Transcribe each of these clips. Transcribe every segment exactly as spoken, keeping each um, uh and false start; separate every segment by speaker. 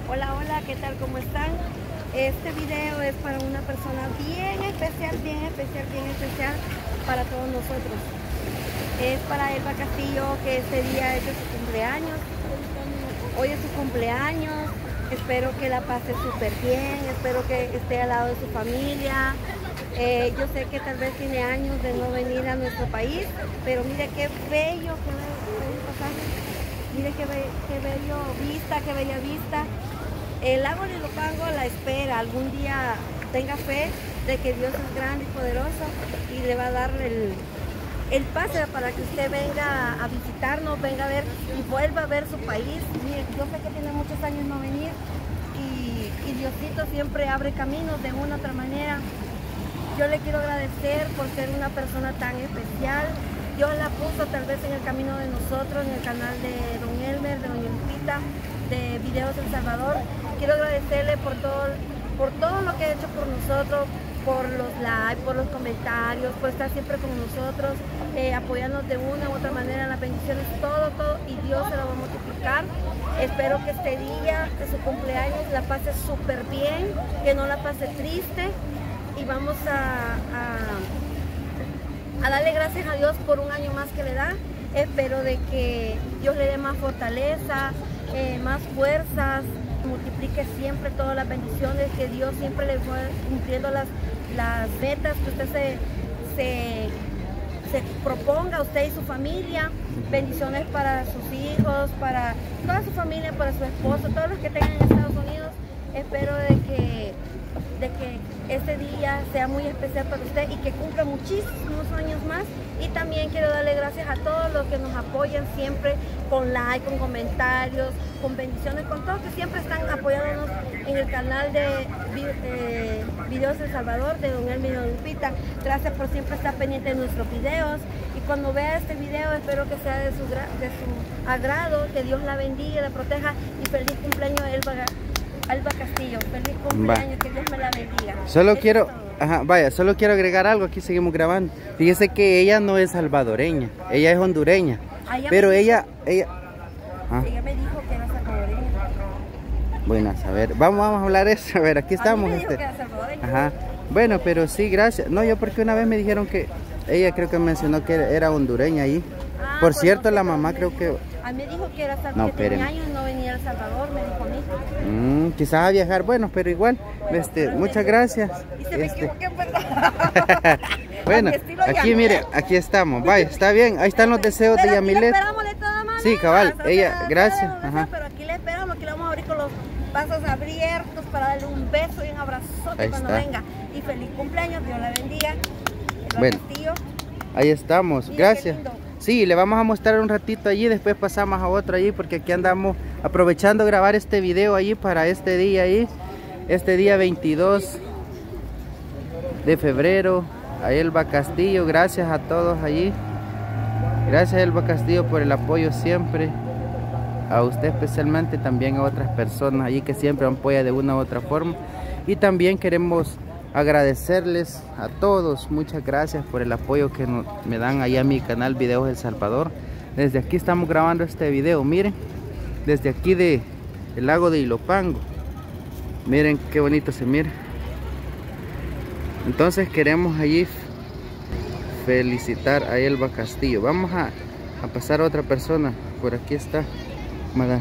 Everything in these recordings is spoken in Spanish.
Speaker 1: Hola, hola, ¿qué tal? ¿Cómo están? Este video es para una persona bien especial, bien especial, bien especial para todos nosotros. Es para Elba Castillo, que este día es de su cumpleaños. Hoy es su cumpleaños. Espero que la pase súper bien, espero que esté al lado de su familia. Eh, yo sé que tal vez tiene años de no venir a nuestro país, pero mire qué bello, qué bello pasaje. Mire qué, be qué bello vista, qué bella vista. El lago de Ilopango la espera. Algún día tenga fe de que Dios es grande y poderoso y le va a dar el, el pase para que usted venga a visitarnos, venga a ver y vuelva a ver su país. Mire, yo sé que tiene muchos años no venir y, y Diosito siempre abre caminos de una u otra manera. Yo le quiero agradecer por ser una persona tan especial. Dios la puso tal vez en el camino de nosotros, en el canal de Don Elmer, de Doña Lupita, de Videos El Salvador. Quiero agradecerle por todo, por todo lo que ha hecho por nosotros, por los likes, por los comentarios, por estar siempre con nosotros, eh, apoyarnos de una u otra manera, las bendiciones, todo, todo, y Dios se lo va a multiplicar. Espero que este día de su cumpleaños la pase súper bien, que no la pase triste, y vamos a, a, a darle gracias a Dios por un año más que le da. Espero de que Dios le dé más fortaleza, eh, más fuerzas, multiplique siempre todas las bendiciones, que Dios siempre le va cumpliendo las, las metas que usted se, se, se proponga, usted y su familia. Bendiciones para sus hijos, para toda su familia, para su esposo, todos los que tengan en Estados Unidos. Espero de que, de que este día sea muy especial para usted y que cumpla muchísimos años más. Y también quiero darle gracias a todos los que nos apoyan siempre con like, con comentarios, con bendiciones, con todos que siempre están apoyándonos en el canal de eh, Videos El Salvador de Don Elmer y Doña Lupita. Gracias por siempre estar pendiente de nuestros videos. Y cuando vea este video, espero que sea de su, de su agrado, que Dios la bendiga, la proteja, y feliz cumpleaños a Elba, Elba Castillo. Feliz cumpleaños, que Dios me la bendiga.
Speaker 2: Solo Eso quiero... Ajá, vaya, solo quiero agregar algo, aquí seguimos grabando. Fíjese que ella no es salvadoreña, ella es hondureña. Ella pero ella, ella...
Speaker 1: ¿Ah? Ella me dijo que era salvadoreña.
Speaker 2: Bueno, a ver, vamos, vamos a hablar eso, a ver, aquí estamos.
Speaker 1: A mí me
Speaker 2: este...
Speaker 1: dijo que era salvadoreña.
Speaker 2: Ajá, bueno, pero sí, gracias. No, yo porque una vez me dijeron que... Ella creo que mencionó que era hondureña ahí. Ah, Por pues cierto, no, la mamá me... creo que...
Speaker 1: A mí me dijo que era salvadoreña, no, que tenía años no venía a El Salvador, me dijo a mí.
Speaker 2: Mm, quizás a viajar, bueno, pero igual, este, muchas gracias.
Speaker 1: Y se me
Speaker 2: este...
Speaker 1: equivoqué, ¿verdad?
Speaker 2: Bueno, aquí mire, aquí estamos, vaya, está bien, ahí están los deseos
Speaker 1: pero
Speaker 2: de Yamilet. Sí, cabal, ella, gracias.
Speaker 1: Ajá. Pero aquí le esperamos, aquí le vamos a abrir con los brazos abiertos para darle un beso y un abrazote ahí cuando está. Venga. Y feliz cumpleaños, Dios la bendiga.
Speaker 2: Bueno, ahí estamos, mira, gracias. Sí, le vamos a mostrar un ratito allí, después pasamos a otro allí, porque aquí andamos aprovechando grabar este video allí para este día allí, este día veintidós de febrero, a Elba Castillo. Gracias a todos allí, gracias Elba Castillo por el apoyo siempre, a usted especialmente, también a otras personas allí que siempre apoyan de una u otra forma. Y también queremos agradecerles a todos, muchas gracias por el apoyo que nos, me dan allá a mi canal Videos El Salvador. Desde aquí estamos grabando este video, miren, desde aquí de el lago de Ilopango, miren qué bonito se mira. Entonces queremos allí felicitar a Elba Castillo. Vamos a, a pasar a otra persona, por aquí está, madame.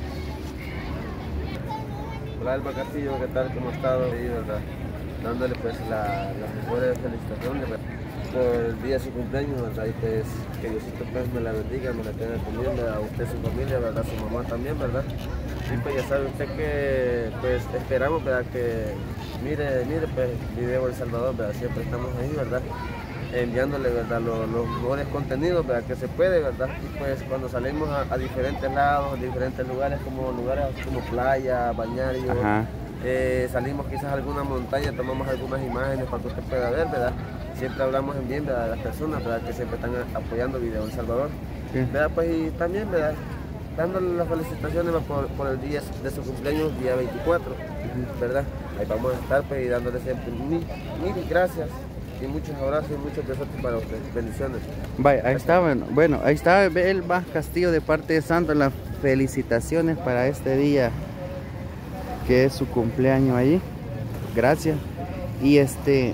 Speaker 3: Hola Elba Castillo, ¿qué tal? ¿Cómo ha estado? Sí, ¿verdad? Dándole pues la, las mejores felicitaciones por el día de su cumpleaños, ¿verdad? Y pues que Diosito pues me la bendiga, me la tenga conmigo, a usted, su familia, ¿verdad? Su mamá también, ¿verdad? Y pues ya sabe usted que pues esperamos, ¿verdad? Que mire, mire pues Video El Salvador, ¿verdad? Siempre estamos ahí, ¿verdad? Enviándole, ¿verdad? Los, los mejores contenidos, ¿verdad? Que se puede, ¿verdad? Y pues cuando salimos a, a diferentes lados, a diferentes lugares, como lugares como playa, bañarios, eh, salimos quizás a alguna montaña, tomamos algunas imágenes para que usted pueda ver, ¿verdad? Siempre hablamos en bien, ¿verdad? De las personas, ¿verdad? Que siempre están apoyando Video El Salvador, sí. ¿Verdad? Pues y también, ¿verdad? Dándole las felicitaciones por, por el día de su cumpleaños, día veinticuatro, ¿verdad? Ahí vamos a estar pues y dándole siempre mil, mil gracias y muchos abrazos y muchos besos para ustedes. Bendiciones.
Speaker 2: Vaya, ahí está, bueno, bueno, ahí está Elba Castillo de parte de Santo, las felicitaciones para este día que es su cumpleaños ahí. Gracias. Y este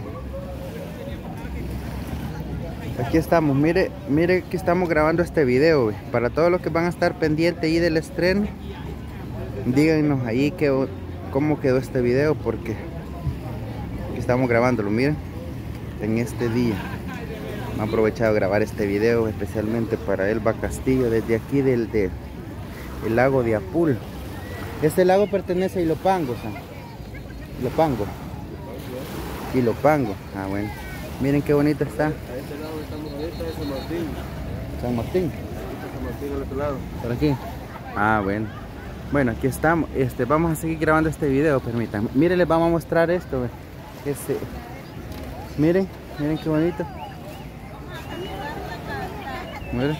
Speaker 2: aquí estamos, mire, mire que estamos grabando este video, wey. Para todos los que van a estar pendientes ahí del estreno, díganos ahí que, cómo quedó este video, porque estamos grabándolo, miren, en este día. Me he aprovechado de grabar este video especialmente para Elba Castillo, desde aquí del, del el lago de Apul. Este lago pertenece a Ilopango, ¿sabes? Ilopango. Ilopango, ah bueno. Miren qué bonito está.
Speaker 3: A este lado estamos ahorita de San Martín.
Speaker 2: San Martín.
Speaker 3: San Martín al otro lado.
Speaker 2: Por aquí. Ah, bueno. Bueno, aquí estamos. Este, vamos a seguir grabando este video, permítanme. Miren, les vamos a mostrar esto. Este, miren, miren qué bonito. Miren.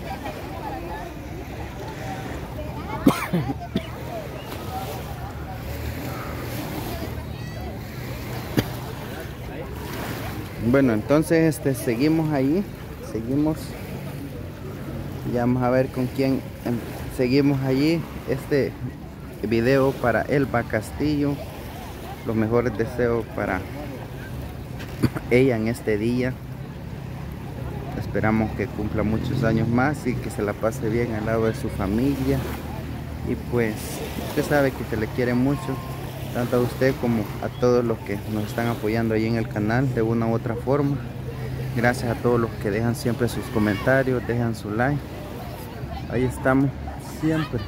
Speaker 2: Bueno, entonces este seguimos ahí, seguimos, ya vamos a ver con quién em, seguimos allí. Este video para Elba Castillo, los mejores deseos para ella en este día. Esperamos que cumpla muchos años más y que se la pase bien al lado de su familia. Y pues usted sabe que se le quiere mucho, tanto a usted como a todos los que nos están apoyando ahí en el canal de una u otra forma. Gracias a todos los que dejan siempre sus comentarios, dejan su like. Ahí estamos siempre.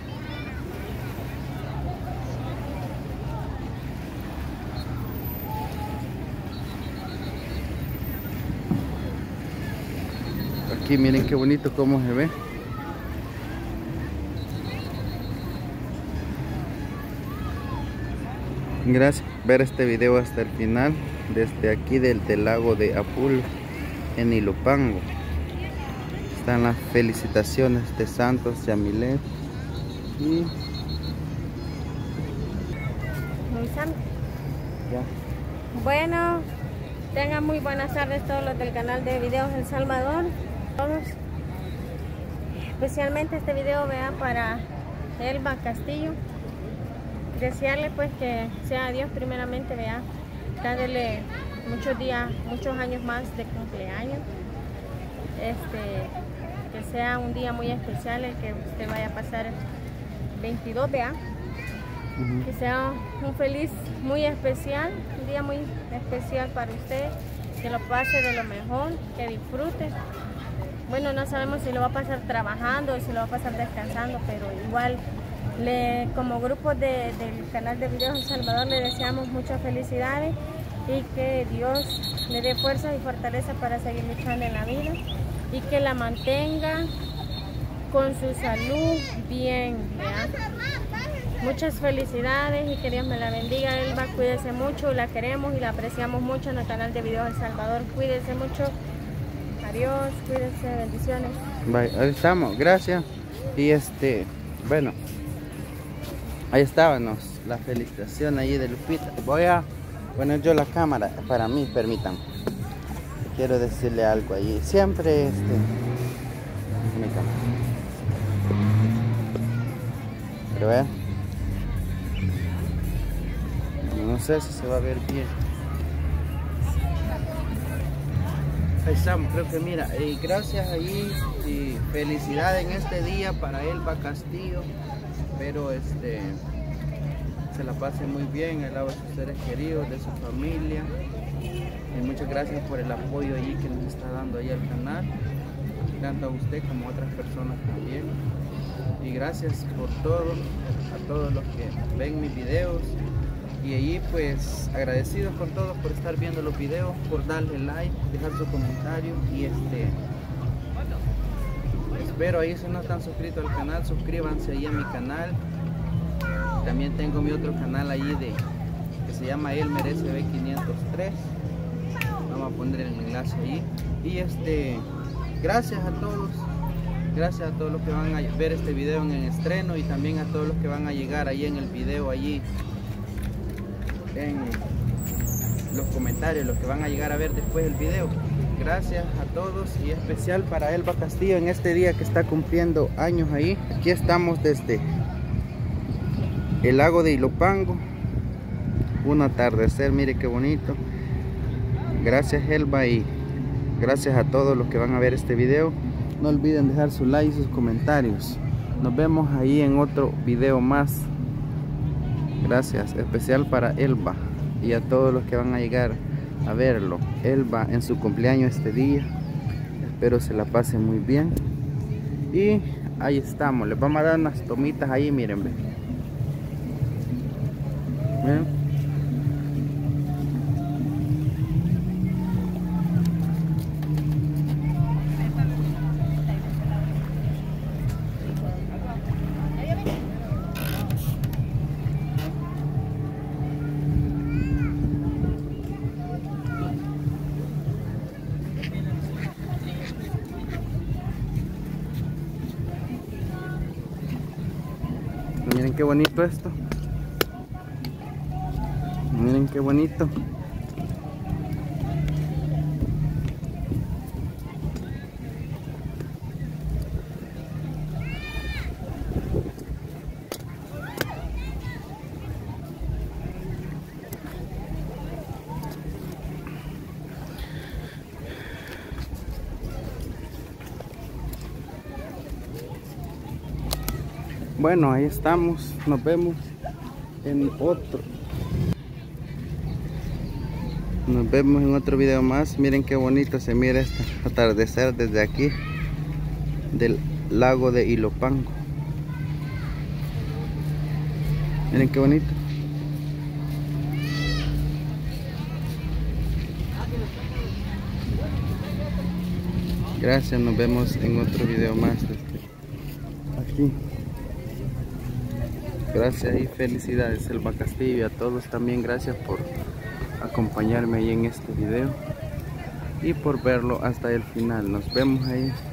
Speaker 2: Aquí miren qué bonito cómo se ve. Gracias por ver este video hasta el final, desde aquí del, del lago de Apul en Ilopango. Están las felicitaciones de Santos Yamilet y
Speaker 1: ya. Bueno, tengan muy buenas tardes todos los del canal de Videos El Salvador, todos. Especialmente este video vean para Elba Castillo. Desearle pues que sea Dios primeramente, vea, dándole muchos días, muchos años más de cumpleaños, este, que sea un día muy especial el que usted vaya a pasar veintidós, vea, uh-huh. Que sea un feliz muy especial, un día muy especial para usted, que lo pase de lo mejor, que disfrute. Bueno, no sabemos si lo va a pasar trabajando o si lo va a pasar descansando, pero igual Le, como grupo de, del canal de Videos El Salvador le deseamos muchas felicidades y que Dios le dé fuerza y fortaleza para seguir luchando en la vida y que la mantenga con su salud bien, ¿verdad? Muchas felicidades y que Dios me la bendiga. Elba, cuídese mucho, la queremos y la apreciamos mucho en el canal de Videos El Salvador. Cuídese mucho. Adiós, cuídese, bendiciones.
Speaker 2: Bye, ahí estamos, gracias. Y este, bueno, ahí estábamos, la felicitación ahí de Lupita. Voy a poner yo la cámara para mí, permítanme. Quiero decirle algo allí. Siempre este. Mi cámara. Pero vean. No sé si se va a ver bien. Ahí estamos, creo que mira. Y gracias allí y felicidades en este día para Elba Castillo. Espero este, se la pase muy bien al lado de sus seres queridos, de su familia. Y muchas gracias por el apoyo allí que nos está dando ahí al canal, tanto a usted como a otras personas también. Y gracias por todo, a todos los que ven mis videos. Y allí pues agradecidos con todos por estar viendo los videos, por darle like, dejar su comentario y este... Espero ahí si no están suscritos al canal, suscríbanse ahí a mi canal. También tengo mi otro canal ahí de que se llama Elmer S B quinientos tres. Vamos a poner el enlace ahí. Y este, gracias a todos, gracias a todos los que van a ver este video en el estreno y también a todos los que van a llegar ahí en el video allí en los comentarios, los que van a llegar a ver después el video. Gracias a todos y especial para Elba Castillo en este día que está cumpliendo años ahí. Aquí estamos desde el lago de Ilopango. un atardecer, mire qué bonito. Gracias Elba y gracias a todos los que van a ver este video. No olviden dejar su like y sus comentarios. Nos vemos ahí en otro video más. Gracias, especial para Elba y a todos los que van a llegar a verlo. Elba en su cumpleaños este día. Espero se la pasen muy bien. Y ahí estamos. Les vamos a dar unas tomitas ahí, miren. Miren. Miren qué bonito esto. Miren qué bonito. Bueno, ahí estamos, nos vemos en otro nos vemos en otro video más. Miren qué bonito se mira este atardecer desde aquí del lago de Ilopango. Miren qué bonito. Gracias, nos vemos en otro video más desde aquí. Gracias y felicidades Elba Castillo, y a todos también gracias por acompañarme ahí en este video y por verlo hasta el final. Nos vemos ahí.